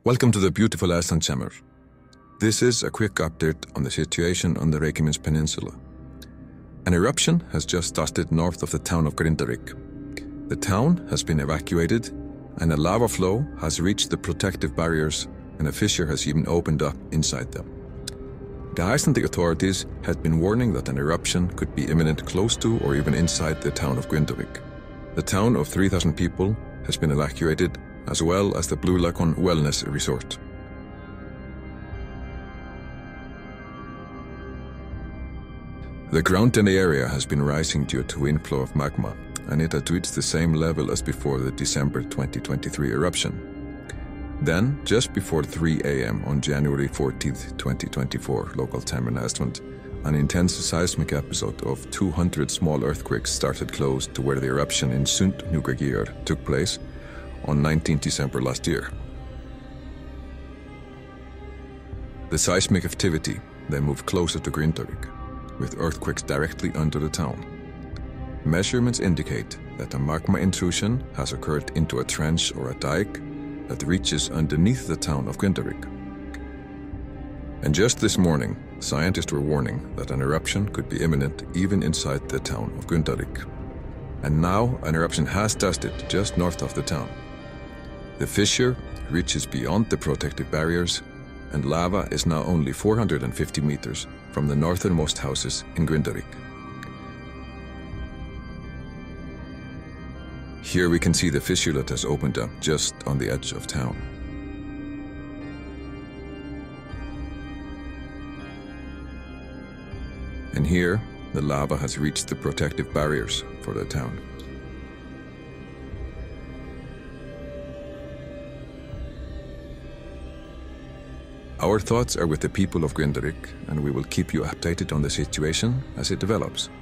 Welcome to the beautiful Iceland summer. This is a quick update on the situation on the Reykjanes Peninsula. An eruption has just started north of the town of Grindavík. The town has been evacuated and a lava flow has reached the protective barriers and a fissure has even opened up inside them. The Icelandic authorities had been warning that an eruption could be imminent close to or even inside the town of Grindavík. The town of 3,000 people has been evacuated, as well as the Blue Lagoon Wellness Resort. The ground in the area has been rising due to inflow of magma, and it had reached the same level as before the December 2023 eruption. Then, just before 3 a.m. on January 14, 2024, local time in Iceland, an intense seismic episode of 200 small earthquakes started close to where the eruption in Sund took place on 19 December last year. The seismic activity then moved closer to Grindavík, with earthquakes directly under the town. Measurements indicate that a magma intrusion has occurred into a trench or a dike that reaches underneath the town of Grindavík. And just this morning, scientists were warning that an eruption could be imminent even inside the town of Grindavík. And now an eruption has started just north of the town. The fissure reaches beyond the protective barriers, and lava is now only 450 meters from the northernmost houses in Grindavík. Here we can see the fissure that has opened up just on the edge of town. And here, the lava has reached the protective barriers for the town. Our thoughts are with the people of Grindavík, and we will keep you updated on the situation as it develops.